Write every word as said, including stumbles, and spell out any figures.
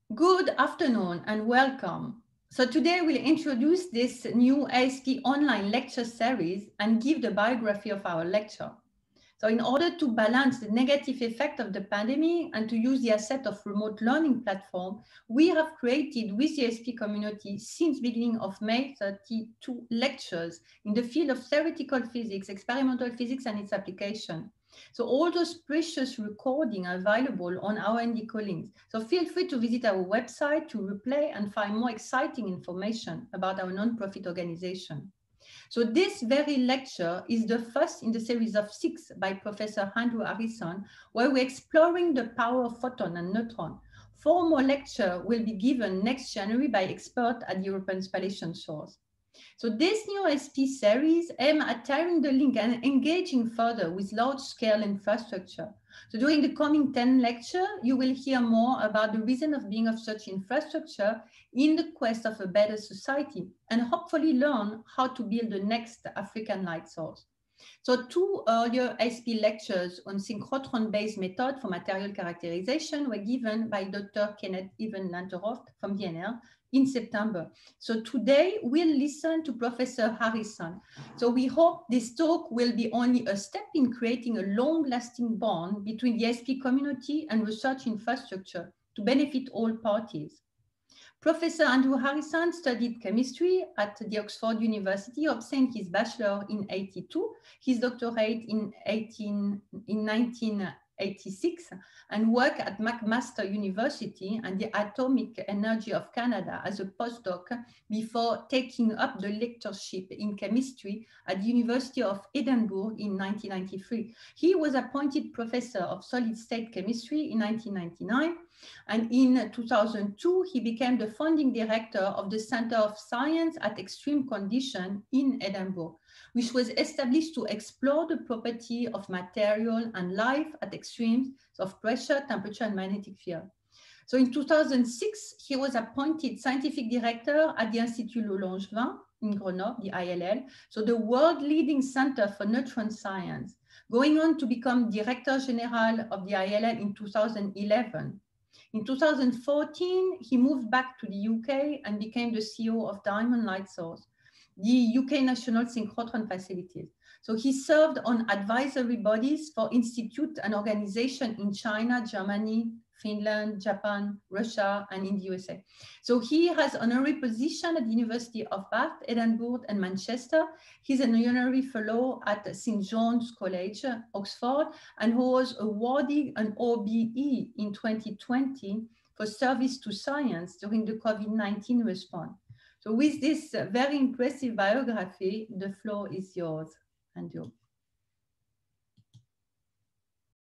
Good afternoon and welcome. So today we'll introduce this new A S P online lecture series and give the biography of our lecture. So in order to balance the negative effect of the pandemic and to use the asset of remote learning platform, we have created with the A S P community since beginning of May thirty-two lectures in the field of theoretical physics, experimental physics and its application. So all those precious recordings are available on our R and D callings. So feel free to visit our website to replay and find more exciting information about our non-profit organization. So this very lecture is the first in the series of six by Professor Andrew Harrison, where we're exploring the power of photon and neutron. Four more lectures will be given next January by experts at the European Spallation Source. So this new S P series aims at tearing the link and engaging further with large-scale infrastructure. So during the coming ten lectures, you will hear more about the reason of being of such infrastructure in the quest of a better society, and hopefully learn how to build the next African light source. So two earlier S P lectures on synchrotron-based method for material characterization were given by Doctor Kenneth Even Lanteroft from V N R in September. So today we'll listen to Professor Harrison. So we hope this talk will be only a step in creating a long-lasting bond between the S P community and research infrastructure to benefit all parties. Professor Andrew Harrison studied chemistry at the Oxford University, obtained his bachelor in eighty-two, his doctorate in, eighteen, in nineteen eighty-six, and worked at McMaster University and the Atomic Energy of Canada as a postdoc before taking up the lectureship in chemistry at the University of Edinburgh in nineteen ninety-three. He was appointed professor of solid-state chemistry in nineteen ninety-nine, and in two thousand two, he became the founding director of the Center of Science at Extreme Condition in Edinburgh, which was established to explore the property of material and life at extremes of pressure, temperature, and magnetic field. So in two thousand six, he was appointed scientific director at the Institut Langevin in Grenoble, the I L L, so the world leading center for neutron science, going on to become director general of the I L L in two thousand eleven. In two thousand fourteen, he moved back to the U K and became the C E O of Diamond Light Source, the U K National Synchrotron Facilities. So he served on advisory bodies for institutes and organizations in China, Germany, Finland, Japan, Russia, and in the U S A. So he has honorary position at the University of Bath, Edinburgh, and Manchester. He's an honorary fellow at Saint John's College, Oxford, and who was awarded an O B E in twenty twenty for service to science during the COVID nineteen response. So with this very impressive biography, the floor is yours, Andrew.